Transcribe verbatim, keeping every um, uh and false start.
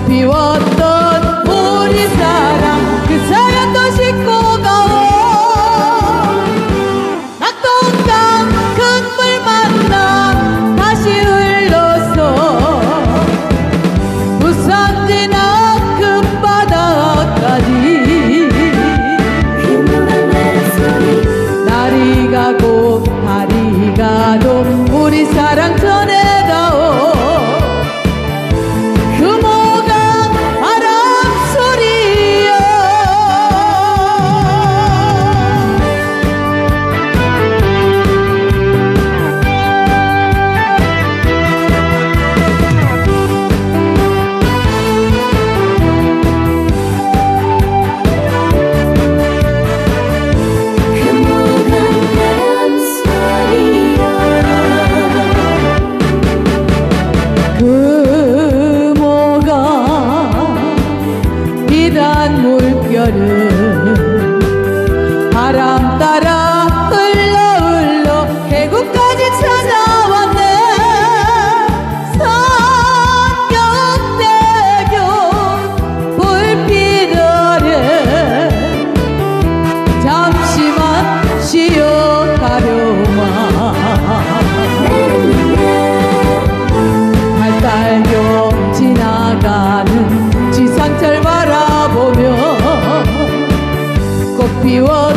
피웠던 우리 사랑 그 사랑 또 싣고 가오. 낙동강 큰 물 만나 다시 흘러서 부산 지나 큰 바다까지 날이 가고 달이 가도 우리 사랑 전해가오. 물결은 바람 따라 흘러 흘러 계곡까지 찾아왔네. 성경대교 불빛 아래 잠시만 쉬어가려마. 달달교 지나가는 지상철 바라보며 꽃 피워